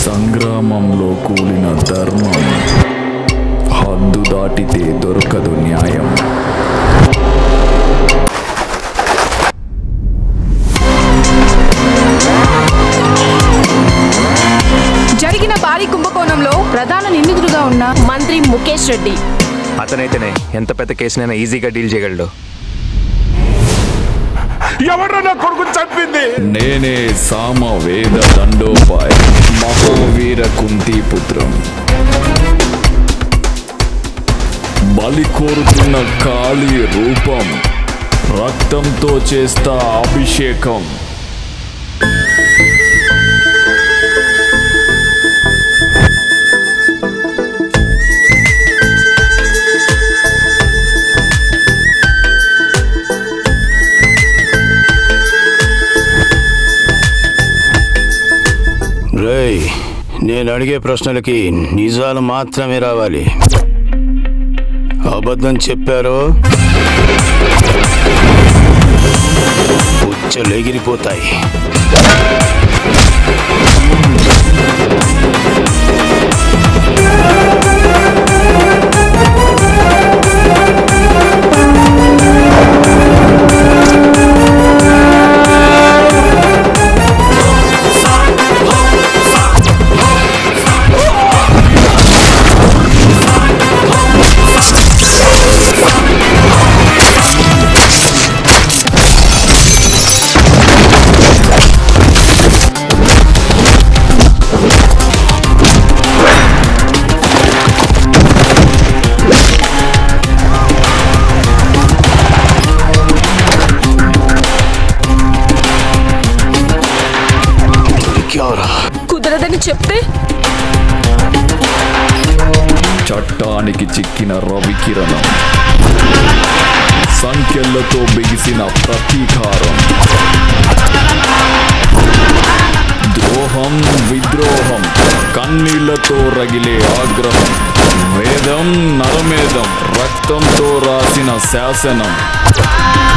సంగ్రామంలో కూలిన ధర్మం హద్దు దాటితే దొరకదు న్యాయం. జరిగిన భారీ కుంభకోణంలో ప్రధాన నిందితుడుగా ఉన్న మంత్రి ముఖేష్ రెడ్డి. అతనైతేనే ఎంత పెద్ద కేసునైనా ఈజీగా డీల్ చేయగలడు. ఎవరు నా కొడుకు చంపింది? నేనే సామవేద దండోపాయ మహావీర కుంతీపుత్రం. బలి కోరుతున్న కాళీ రూపం, రక్తంతో చేస్తా అభిషేకం. రేయ్, నేను అడిగే ప్రశ్నలకి నిజాలు మాత్రమే రావాలి. అబద్ధం చెప్పారో పుచ్చలు ఎగిరిపోతాయి. కుదరదని చెప్తే చట్టానికి చిక్కిన రవికిరణం, సంఖ్యలతో బిగిసిన ప్రతీకారం. ద్రోహం విద్రోహం, కన్నీళ్లతో రగిలే ఆగ్రహం. వేదం నరమేధం, రక్తంతో రాసిన శాసనం.